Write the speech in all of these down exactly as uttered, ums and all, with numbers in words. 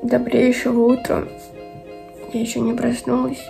Добрейшего утра. Я еще не проснулась.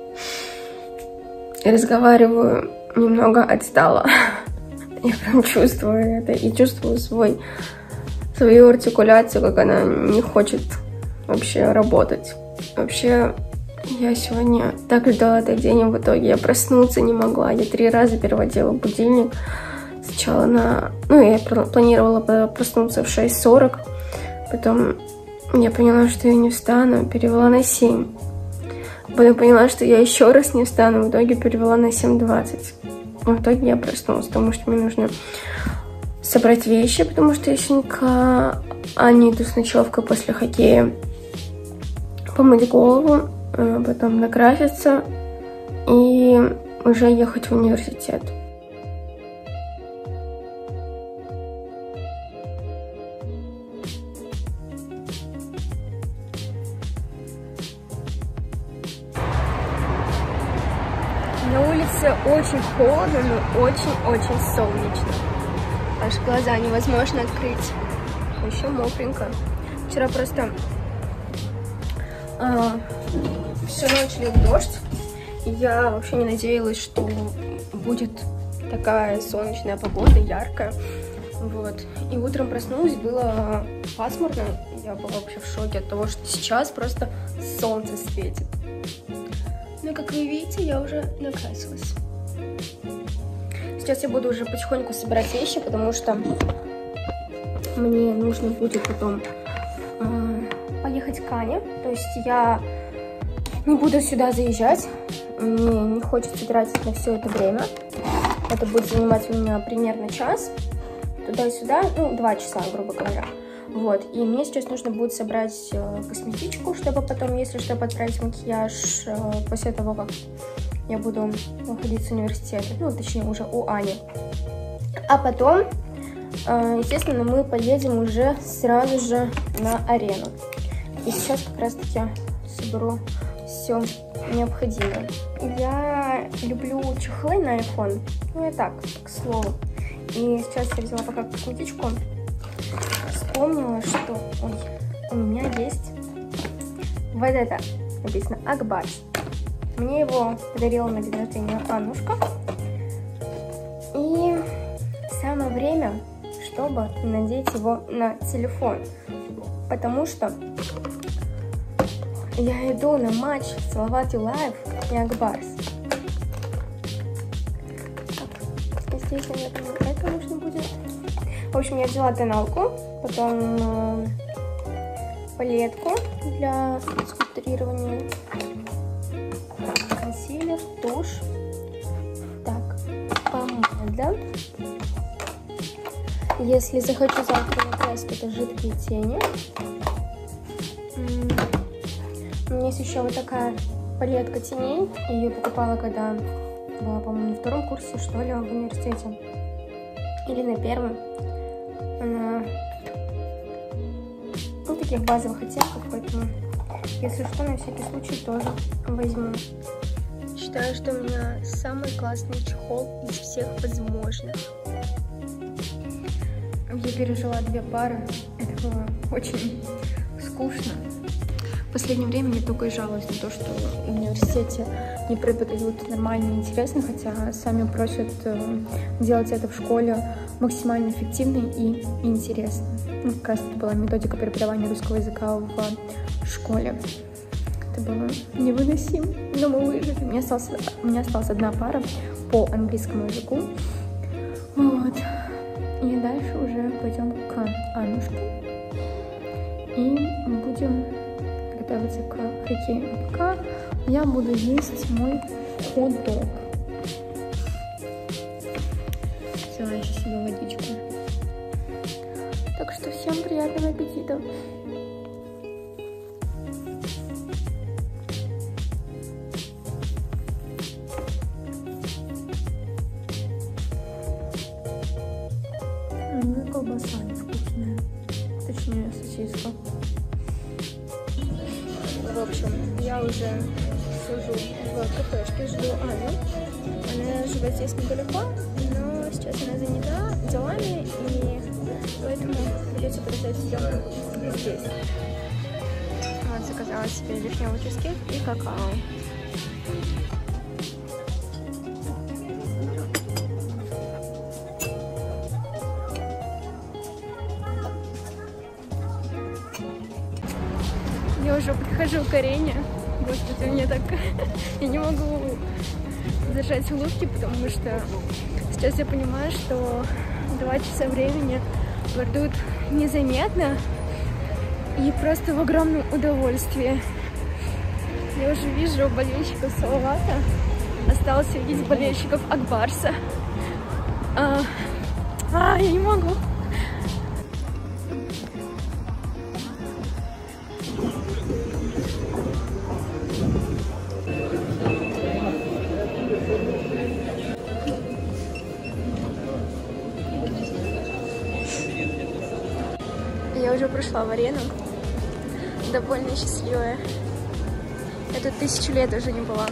И разговариваю немного отстала. Я прям чувствую это. И чувствую свой, свою артикуляцию, как она не хочет вообще работать. Вообще, я сегодня так ждала этот день, а в итоге я проснуться не могла. Я три раза переводила будильник. Сначала на... Ну, я планировала проснуться в шесть сорок. Потом я поняла, что я не встану, перевела на семь. Потом поняла, что я еще раз не встану, в итоге перевела на семь двадцать. В итоге я проснулась, потому что мне нужно собрать вещи, потому что я сегодня к Ане иду с ночевкой после хоккея. Помыть голову, потом накраситься и уже ехать в университет. На улице очень холодно, но очень-очень солнечно. Аж глаза невозможно открыть. Еще мокренько. Вчера просто а, всю ночь лил дождь. И я вообще не надеялась, что будет такая солнечная погода, яркая. Вот. И утром проснулась, было пасмурно. Я была вообще в шоке от того, что сейчас просто солнце светит. Ну, как вы видите, я уже накрасилась. Сейчас я буду уже потихоньку собирать вещи, потому что мне нужно будет потом э, поехать к Ане. То есть я не буду сюда заезжать. Мне не хочется тратить на все это время. Это будет занимать у меня примерно час. Туда-сюда, ну, два часа, грубо говоря. Вот, и мне сейчас нужно будет собрать э, косметичку, чтобы потом, если что, подправить макияж э, после того, как я буду выходить с университета, ну, точнее, уже у Ани. А потом, э, естественно, мы поедем уже сразу же на арену. И сейчас как раз-таки соберу все необходимое. Я люблю чехлы на iPhone, ну, я так, к слову. И сейчас я взяла пока косметичку. Вспомнила, что ой, у меня есть вот это, написано Акбарс. Мне его подарила на день рождения Аннушка. И самое время, чтобы надеть его на телефон. Потому что я иду на матч Салават Юлаев и Акбарс. Так, здесь, наверное, это нужно будет. В общем, я взяла тоналку, потом э, палетку для скульптурирования, консилер, тушь, так, помада. Если захочу завтра накрасить, это жидкие тени. У меня есть еще вот такая палетка теней. Я ее покупала, когда была, по-моему, на втором курсе, что ли, в университете. Или на первом. Она ну, таких базовых оттенков, поэтому, если что, на всякий случай тоже возьму. Считаю, что у меня самый классный чехол из всех возможных. Я пережила две пары, это было очень скучно. В последнее время я только и жалуюсь на то, что в университете не преподают нормально и интересно, хотя сами просят делать это в школе максимально эффективно и интересно. Ну, как раз это была методика преподавания русского языка в школе. Это было невыносимо, но мы выжили. У меня осталась, у меня осталась одна пара по английскому языку. Вот. И дальше уже пойдем к Аннушке. И будем готовиться к хоккею. А пока я буду есть мой хот-дог. Взяла еще себе водичку. Так что всем приятного аппетита. Ну и колбаса невкусная. Точнее, сосиска. В общем, я уже сижу в кафешке, жду Аню. Она живет здесь недалеко, но сейчас она занята делами, и поэтому придется подождать съемку здесь. заказала себе вишневый чизкейк и какао. Я уже прихожу к арене. Господи, мне так... Я не могу держать улыбки, потому что сейчас я понимаю, что два часа времени пройдут незаметно и просто в огромном удовольствии. Я уже вижу болельщиков Салавата. Осталось видеть болельщиков Акбарса. А, а, я не могу. Я уже пришла в арену, довольно счастливая. Я тут тысячу лет уже не была.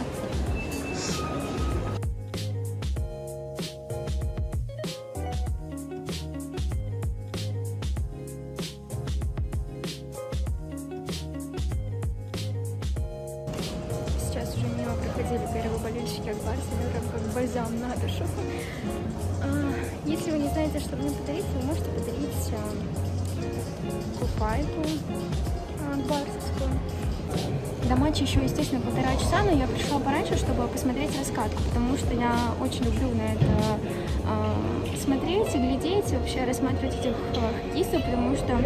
Сейчас уже мимо проходили первые болельщики Акбарса, это прям как бальзам на душу. Если вы не знаете, что мне подарить, вы можете подарить купайку акбарсовскую. До матча еще, естественно, полтора часа, но я пришла пораньше, чтобы посмотреть раскатку, потому что я очень люблю на это э, смотреть, глядеть, вообще рассматривать этих э, хоккеистов, потому что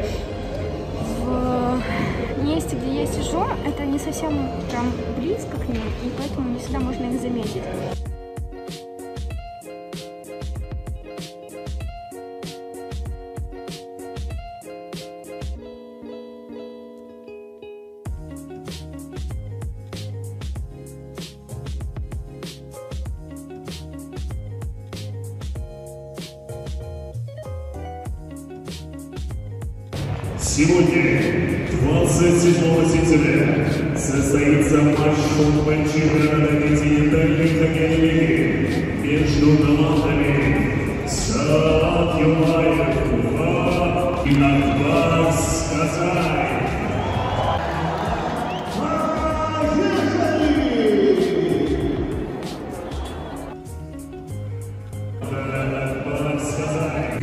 в месте, где я сижу, это не совсем прям близко к ним, и поэтому не всегда можно их заметить. Сегодня, двадцать седьмого сентября, состоится матч футбольного чемпионата континентальной хоккейной лиги между командами Салават Юлаев Уфа и Акбарс Казань. Акбарс Казань.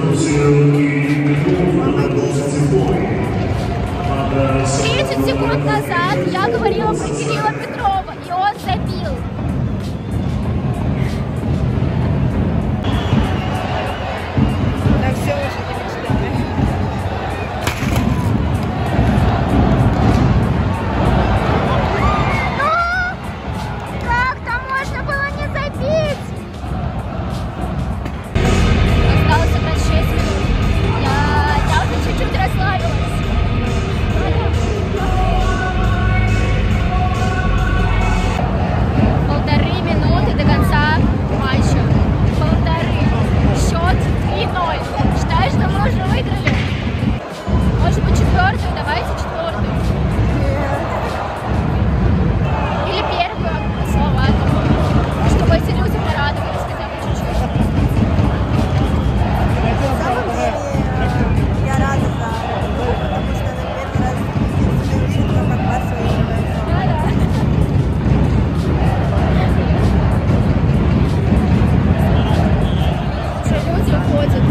тридцать секунд назад я говорила про Кирилла Петрова, и он забил. Так все уже не мечтали. Ну, как там можно было не забить? Осталось сыграть шесть минут. Я, я уже чуть-чуть расслабилась. Полторы минуты до конца матча. Полторы. Счет три ноль. Считаешь, что мы уже выиграли? Может быть, четвертую? Давайте четвертую. Или первую, Словакию. Чтобы эти люди порадовались хотя бы чуть-чуть. На самом деле, я рада за него, потому что на первый раз не увидит, как Барса выигрывает. Все люди уходят.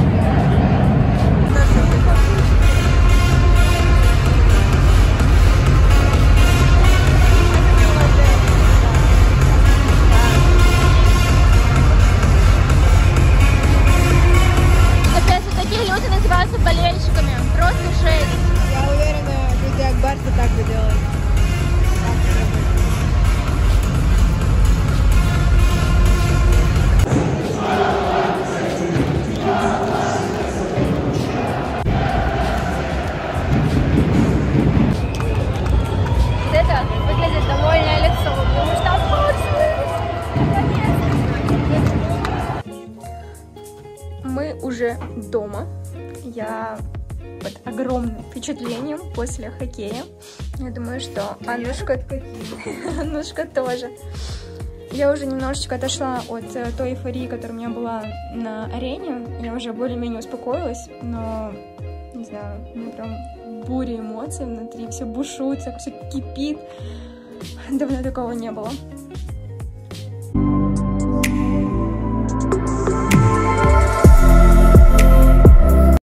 Капец, вот такие люди называются болельщиками. Просто жесть. Я уверена, люди от Барса так бы делали. Вот это выглядит довольное лицо, потому что мы уже дома. Я под огромным впечатлением после хоккея. Я думаю, что Аннушка, Аннушка тоже. Я уже немножечко отошла от той эйфории, которая у меня была на арене. Я уже более-менее успокоилась, но, не знаю, у меня прям буря эмоций внутри, все бушует, все кипит. Давно такого не было.